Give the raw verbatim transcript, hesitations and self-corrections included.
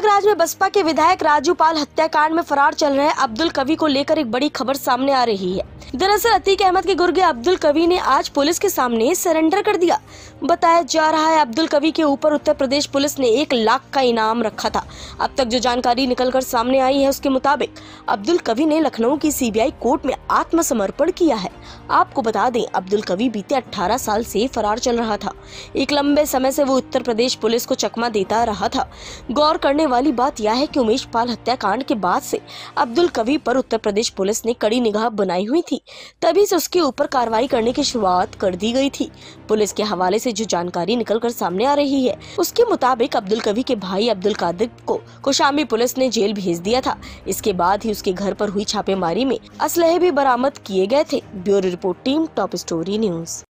प्रयागराज में बसपा के विधायक राजू पाल हत्याकांड में फरार चल रहे अब्दुल कवी को लेकर एक बड़ी खबर सामने आ रही है। दरअसल अतीक अहमद के गुर्गे अब्दुल कवी ने आज पुलिस के सामने सरेंडर कर दिया। बताया जा रहा है अब्दुल कवी के ऊपर उत्तर प्रदेश पुलिस ने एक लाख का इनाम रखा था। अब तक जो जानकारी निकलकर सामने आई है उसके मुताबिक अब्दुल कवी ने लखनऊ की सीबीआई कोर्ट में आत्मसमर्पण किया है। आपको बता दें, अब्दुल कवी बीते अठारह साल से फरार चल रहा था। एक लंबे समय से वो उत्तर प्रदेश पुलिस को चकमा देता रहा था। गौर करने वाली बात यह है कि उमेश पाल हत्याकांड के बाद से अब्दुल कवी पर उत्तर प्रदेश पुलिस ने कड़ी निगाह बनाई हुई थी। तभी से उसके ऊपर कार्रवाई करने की शुरुआत कर दी गई थी। पुलिस के हवाले से जो जानकारी निकलकर सामने आ रही है उसके मुताबिक अब्दुल कवी के भाई अब्दुल कादिर को कौशाम्बी पुलिस ने जेल भेज दिया था। इसके बाद ही उसके घर पर हुई छापेमारी में असलहे भी बरामद किए गए थे। Bureau report, team top story news.